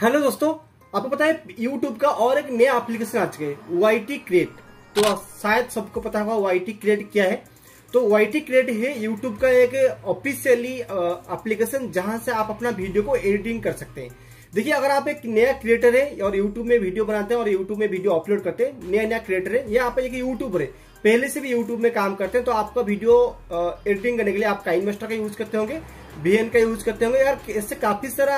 Hello दोस्तों, आपको पता है YouTube का और एक नया एप्लीकेशन आ चुका है YT क्रिएट। तो शायद सबको पता होगा YT क्रिएट क्या है। तो YT क्रिएट है YouTube का एक ऑफिशियली एप्लीकेशन जहां से आप अपना वीडियो को एडिटिंग कर सकते हैं। देखिए, अगर आप एक नया क्रिएटर है और YouTube में वीडियो बनाते हैं और YouTube में वीडियो अपलोड करते हैं, नया क्रिएटर है या आप एक यूट्यूबर है, पहले से भी YouTube में काम करते हैं, तो आपका वीडियो एडिटिंग करने के लिए आप काइनमास्टर का यूज करते होंगे, VN का यूज करते होंगे। यार इससे काफी सारा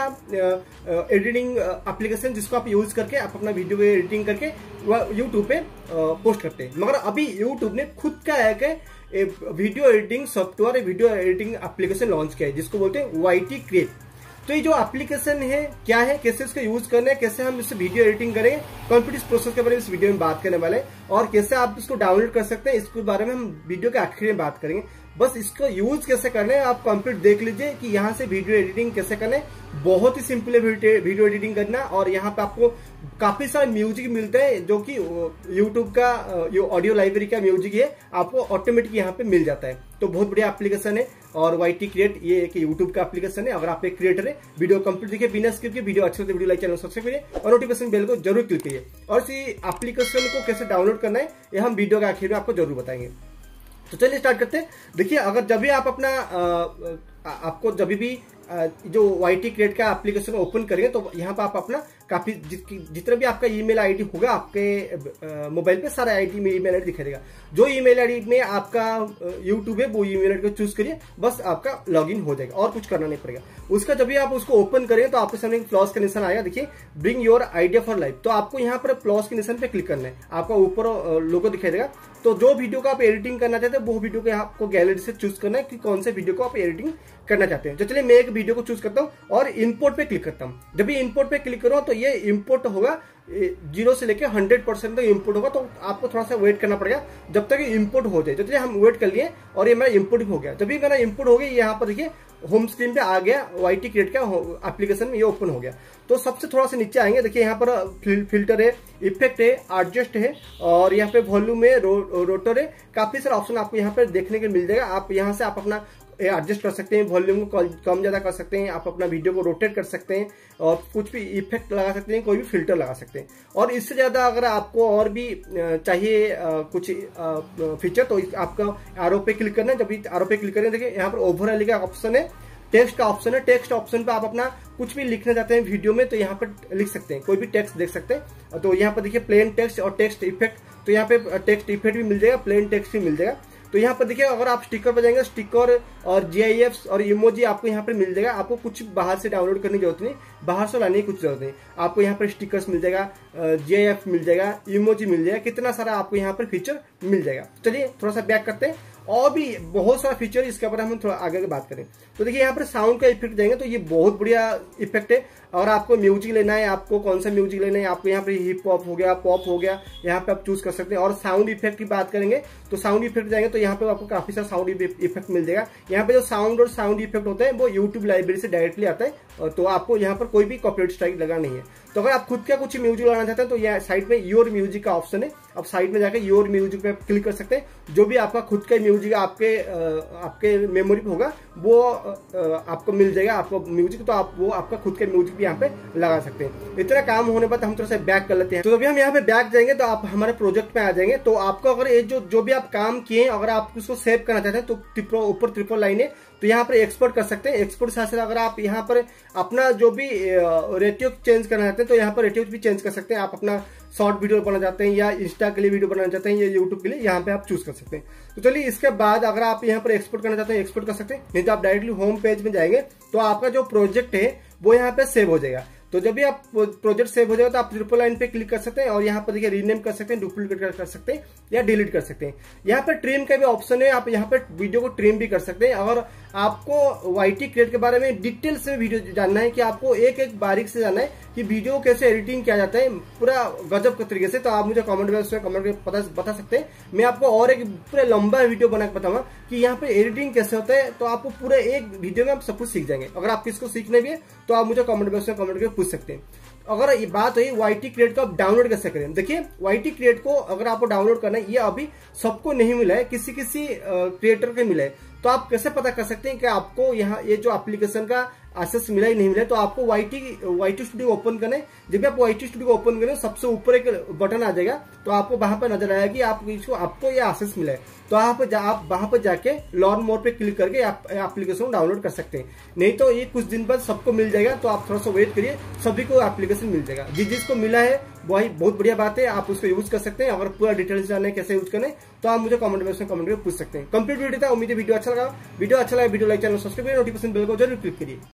एडिटिंग एप्लीकेशन जिसको आप यूज करके आप अपना वीडियो एडिटिंग करके यूट्यूब पे पोस्ट करते हैं। मगर अभी यूट्यूब ने खुद का एक video editing software, video editing application launch किया है जिसको बोलते हैं YT क्रिएट। तो ये जो एप्लीकेशन है क्या है, कैसे इसका यूज करना है, कैसे हम इससे वीडियो एडिटिंग करेंगे, कंप्लीट इस प्रोसेस के बारे में इस वीडियो में बात करने वाले हैं। और कैसे आप इसको डाउनलोड कर सकते हैं, इसके बारे में हम वीडियो के आखिर में बात करेंगे। बस इसको यूज कैसे करना है आप कंप्लीट देख लीजिए कि यहाँ से वीडियो एडिटिंग कैसे करना है। बहुत ही सिंपल है वीडियो एडिटिंग करना। और यहाँ पे आपको काफी सारे म्यूजिक मिलते हैं जो कि यूट्यूब का जो ऑडियो लाइब्रेरी का म्यूजिक है आपको ऑटोमेटिक यहाँ पे मिल जाता है। तो बहुत बढ़िया एप्लीकेशन है। और YT क्रिएट ये एक यूट्यूब का एप्लीकेशन है। अगर आप एक क्रिएटर है, वीडियो कंप्लीट देखिए बिना स्किप के। वीडियो अच्छे लगते वीडियो लाइक, चैनल सब्सक्राइब करिए और नोटिफिकेशन बेल को जरूर क्लिक करिए। और इसी एप्लीकेशन को कैसे डाउनलोड करना है ये हम वीडियो के आखिर में आपको जरूर बताएंगे। तो चलिए स्टार्ट करते हैं। देखिए, अगर जब भी आप अपना आपको जब भी जो YT क्रिएट का एप्लीकेशन ओपन करेंगे तो यहाँ पर आप अपना काफी जितना भी आपका ईमेल आईडी होगा आपके मोबाइल पे सारा ईमेल आईडी दिखाई देगा। जो ईमेल आईडी में आपका यूट्यूब है वो ईमेल आईडी को चूज करिए, बस आपका लॉगिन हो जाएगा और कुछ करना नहीं पड़ेगा। उसका जब भी आप उसको ओपन करेंगे तो आपके सामने प्लस का निशान आएगा। देखिए, bring your idea for life. तो आपको यहाँ पर प्लस के निशान पे क्लिक करना है, आपका ऊपर लोगो दिखाई देगा। तो जो वीडियो को आप एडिटिंग करना चाहते हैं वो वीडियो को आपको गैलरी से चूज करना है कि कौन से वीडियो को आप एडिटिंग करना चाहते हैं। तो चलिए मैं एक वीडियो को चूज करता हूं और इंपोर्ट पे क्लिक करता हूं। जब भी इंपोर्ट पे क्लिक करो तो ये इंपोर्ट होगा 0 से लेकर 100% तक इंपोर्ट होगा। तो आपको थोड़ा सा वेट करना पड़ेगा जब तक इंपोर्ट हो जाए। तो चलिए हम वेट कर लिए और ये मेरा इंपोर्ट हो गया। जब भी मेरा इंपोर्ट हो गया, यहाँ पर देखिए होम स्क्रीन पे आ गया YT क्रिएट का एप्लीकेशन में ये ओपन हो गया। तो सबसे थोड़ा सा नीचे आएंगे, देखिए यहाँ पर फिल्टर है, इफेक्ट है, एडजस्ट है और यहाँ पे वॉल्यूम है, रोटर है। काफी सारे ऑप्शन आपको यहाँ पे देखने को मिल जाएगा। आप यहाँ से आप अपना एडजस्ट कर सकते हैं, वॉल्यूम को कम ज्यादा कर सकते हैं, आप अपना वीडियो को रोटेट कर सकते हैं और कुछ भी इफेक्ट लगा सकते हैं, कोई भी फिल्टर लगा सकते हैं। और इससे ज्यादा अगर आपको और भी चाहिए कुछ फीचर तो आपका एरो पे क्लिक करना है। जब भी एरो पे क्लिक करें, देखिए यहाँ पर ओवरऑल का ऑप्शन है, टेक्स्ट का ऑप्शन है। टेक्स्ट ऑप्शन पे आप अपना कुछ भी लिखना चाहते हैं वीडियो में तो यहाँ पर लिख सकते हैं, कोई भी टेक्स्ट देख सकते हैं। तो यहाँ पर देखिए प्लेन टेक्स्ट और टेक्स्ट इफेक्ट। तो यहाँ पे टेक्स्ट इफेक्ट भी मिल जाएगा, प्लेन टेक्स्ट भी मिल जाएगा। तो यहाँ पर देखिए, अगर आप स्टिकर पर जाएंगे, स्टिकर और GIFs और इमोजी आपको यहाँ पर मिल जाएगा। आपको कुछ बाहर से डाउनलोड करने की जरूरत नहीं, बाहर से लाने की कुछ जरूरत नहीं। आपको यहाँ पर स्टिकर्स मिल जाएगा, GIF मिल जाएगा, इमोजी मिल जाएगा, कितना सारा आपको यहाँ पर फीचर मिल जाएगा। चलिए थोड़ा सा बैक करते हैं। और भी बहुत सारा फीचर इसके ऊपर हम थोड़ा आगे बात करें। तो देखिए यहाँ पर साउंड का इफेक्ट देंगे तो ये बहुत बढ़िया इफेक्ट है। और आपको म्यूजिक लेना है, आपको कौन सा म्यूजिक लेना है, आपको यहाँ पर हिप हॉप हो गया, पॉप हो गया, यहाँ पे आप चूज कर सकते हैं। और साउंड इफेक्ट की बात करेंगे तो साउंड इफेक्ट जाएंगे तो यहाँ पे आपको काफी सारा साउंड इफेक्ट मिल जाएगा। यहाँ पे जो साउंड और साउंड इफेक्ट होते हैं वो यूट्यूब लाइब्रेरी से डायरेक्टली आता है। तो आपको यहाँ पर कोई भी कॉपीराइट स्ट्राइक लगा नहीं है। तो अगर आप खुद का कुछ म्यूजिक लगाना चाहते हैं तो यहाँ साइड में योर म्यूजिक का ऑप्शन है। आप साइड में जाकर योर म्यूजिक पे क्लिक कर सकते हैं। जो भी आपका खुद का म्यूजिक आपके मेमोरी पे होगा वो आपको मिल जाएगा, आपको म्यूजिक। तो आप वो आपका खुद का म्यूजिक भी यहाँ पे लगा सकते हैं। इतना काम होने पर हम थोड़ा सा बैक कर लेते हैं। तो जब हम यहाँ पे बैक जाएंगे तो आप हमारे प्रोजेक्ट में आ जाएंगे। तो आपको अगर ये जो भी आप काम किए, अगर आप उसको सेव करना चाहते हैं तो ऊपर ट्रिपल लाइन है, तो यहाँ पर एक्सपोर्ट कर सकते हैं। एक्सपोर्ट साथ साथ अगर आप यहाँ पर अपना जो भी रेटियो चेंज करना चाहते हैं तो यहाँ पर रेटियो भी चेंज कर सकते हैं। आप अपना शॉर्ट वीडियो बनाना चाहते हैं या इंस्टा के लिए वीडियो बनाना चाहते हैं या यूट्यूब के लिए, यहाँ पे आप चूज कर सकते हैं। तो चलिए इसके बाद अगर आप यहाँ पर एक्सपोर्ट करना चाहते हैं एक्सपोर्ट कर सकते हैं, नहीं तो आप डायरेक्टली होम पेज में जाएंगे तो आपका जो प्रोजेक्ट है वो यहाँ पे सेव हो जाएगा। तो जब भी आप प्रोजेक्ट सेव हो जाएगा तो आप ट्रिपल लाइन पे क्लिक कर सकते हैं और यहाँ पर देखिए रीनेम कर सकते हैं, डुप्लीकेट कर सकते हैं या डिलीट कर सकते हैं। यहाँ पर ट्रिम का भी ऑप्शन है, आप यहाँ पर वीडियो को ट्रिम भी कर सकते हैं। अगर आपको YT क्रिएट के बारे में डिटेल से वीडियो जानना है कि आपको एक एक बारीक से जानना है कि वीडियो कैसे एडिटिंग किया जाता है पूरा गजब के तरीके से, तो आप मुझे कमेंट में बता सकते हैं। मैं आपको और एक पूरा लंबा वीडियो बना के बताऊंगा कि यहाँ पे एडिटिंग कैसे होता है। तो आपको पूरे एक वीडियो में आप सब कुछ सीख जाएंगे। अगर आप किसको सीखने भी है तो आप मुझे कमेंट में कमेंट करके पूछ सकते हैं। अगर ये बात हुई YT क्रिएट को आप डाउनलोड कैसे करें, देखिए YT क्रिएट को अगर आपको डाउनलोड करना है, ये अभी सबको नहीं मिला है, किसी क्रिएटर को मिला है। तो आप कैसे पता कर सकते हैं कि आपको यहाँ ये जो एप्लीकेशन का एक्सेस मिला ही नहीं मिला, तो आपको वाईटी स्टूडियो ओपन करने, जब भी आप वाईटी स्टूडियो को ओपन करें सबसे ऊपर एक बटन आ जाएगा, तो आपको वहां पर नजर आएगा कि आपको ये एक्सेस मिला है। तो आप वहां पर जाके लर्न मोर पे क्लिक करके आप एप्लीकेशन डाउनलोड कर सकते हैं। नहीं तो ये कुछ दिन बाद सबको मिल जाएगा, तो आप थोड़ा सा वेट करिए, सभी को एप्लीकेशन मिल जाएगा। जिसको मिला है वही बहुत बढ़िया बात है, आप उसको यूज कर सकते हैं। अगर पूरा डिटेल्स जानना है कैसे यूज करने, तो आप मुझे कमेंट बॉक्स में कमेंट करके पूछ सकते हैं। कंप्लीट वीडियो था, उम्मीद है वीडियो अच्छा लगा। वीडियो लाइक, चैनल सब्सक्राइब करिए, नोटिफिकेशन बेल को जरूर क्लिक करिए।